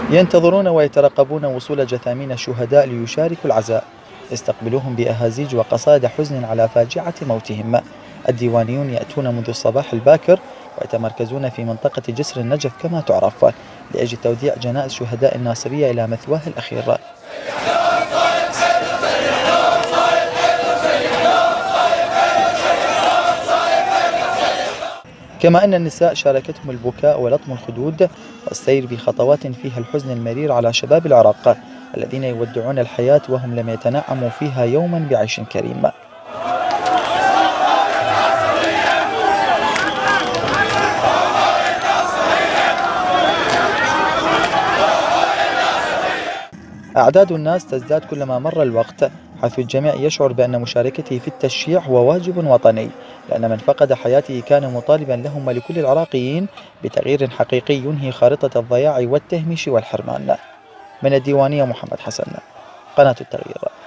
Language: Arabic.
ينتظرون ويترقبون وصول جثامين الشهداء ليشاركوا العزاء. يستقبلوهم بأهازيج وقصائد حزن على فاجعة موتهم. الديوانيون يأتون منذ الصباح الباكر ويتمركزون في منطقة جسر النجف كما تعرف، لأجل توديع جنائز شهداء الناصرية إلى مثواه الأخير. كما أن النساء شاركتهم البكاء ولطم الخدود والسير بخطوات فيها الحزن المرير على شباب العراق الذين يودعون الحياة وهم لم يتنعموا فيها يوما بعيش كريم. أعداد الناس تزداد كلما مر الوقت، حيث الجميع يشعر بأن مشاركته في التشييع هو واجب وطني، لأن من فقد حياته كان مطالبا لهم ولكل العراقيين بتغيير حقيقي ينهي خارطة الضياع والتهميش والحرمان. من الديوانية محمد حسن، قناة التغيير.